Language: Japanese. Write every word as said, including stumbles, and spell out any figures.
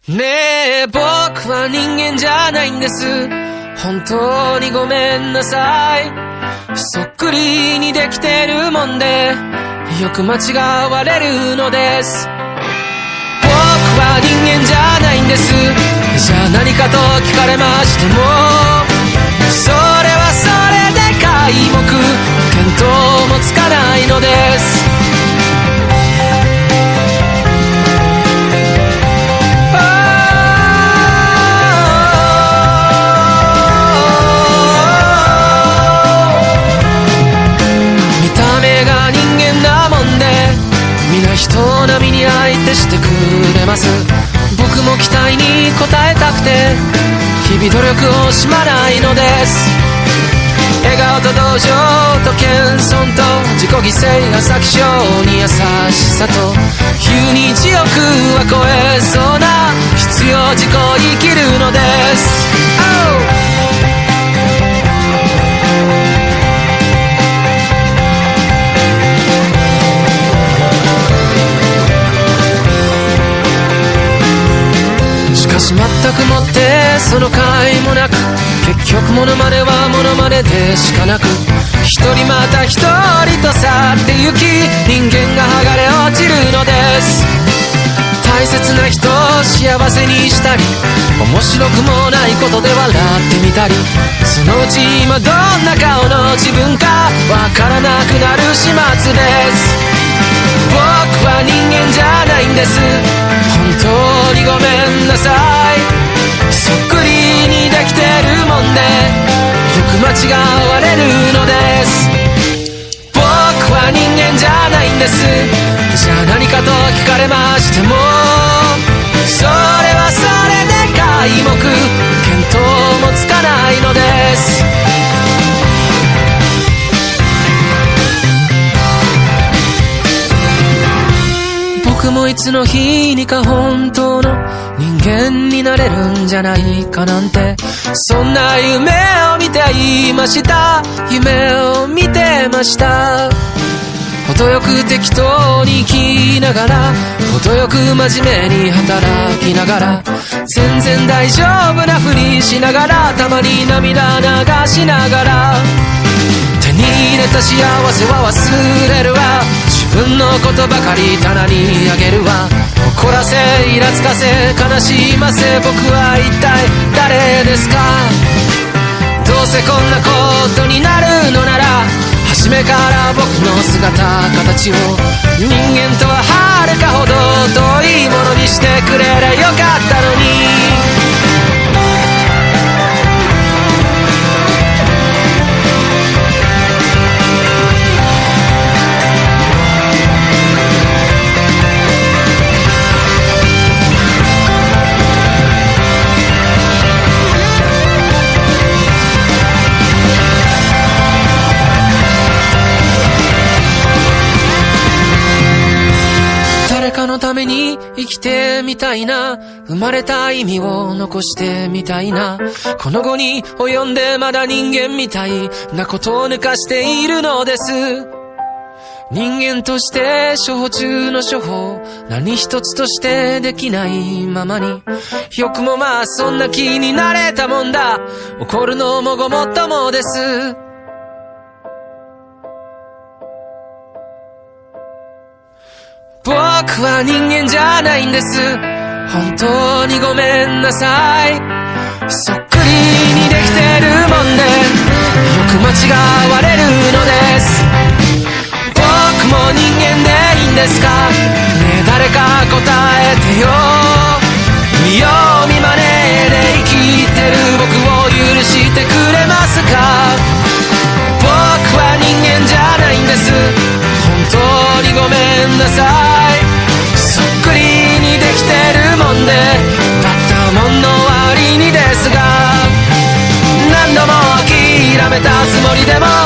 ねえ、僕は人間じゃないんです。本当にごめんなさい。そっくりにできてるもんでよく間違われるのです。僕は人間じゃないんです。じゃあ何かと聞かれましても、それはそれで皆目見当もつかないのです。人並みに相手してくれます。僕も期待に応えたくて日々努力を惜しまないのです。笑顔と同情と謙遜と自己犠牲が先性に優しさと非日常欲は超えそうな必要自己生きるのです、oh!全くもってその甲斐もなく、結局モノマネはモノマネでしかなく、一人また一人と去ってゆき人間が剥がれ落ちるのです。大切な人を幸せにしたり面白くもないことで笑ってみたり、そのうち今どんな顔の自分かわからなくなる始末です。僕は人間じゃないんです。本当にごめんなさい。そっくりにできてるもんでよく間違われるのです。僕は人間じゃないんです。じゃあ何かと聞かれましても、それはそれで皆目見当もつかないのです。僕もいつの日にか本当の人間になれるんじゃないかなんて、そんな夢を見ていました。夢を見てました。程よく適当に生きながら、程よく真面目に働きながら、全然大丈夫なふりしながら、たまに涙流しながら、手に入れた幸せは忘れるわ。自分のことばかり棚にあげるわ。怒らせイラつかせ悲しませ、僕は一体誰ですか。どうせこんなことになるのなら、初めから僕の姿形を人間とははるかほど遠いものにしてくれりゃよかったのに。誰かのために生きてみたいな、生まれた意味を残してみたいな、この後に及んでまだ人間みたいなことを抜かしているのです。人間として処方中の処方、何一つとしてできないままに、よくもまあそんな気になれたもんだ。怒るのもごもっともです。僕は人間じゃないんです。本当にごめんなさい。そっくりにできてるもんでよく間違われるのです。僕も人間でいいんですかねえ、誰か答えてよ。見よう見まねで生きてる僕を許してくれますか。僕は人間じゃないんです。本当にごめんなさい。そっくりにできてるもんでたったもんの割にですが、何度も諦めたつもりでも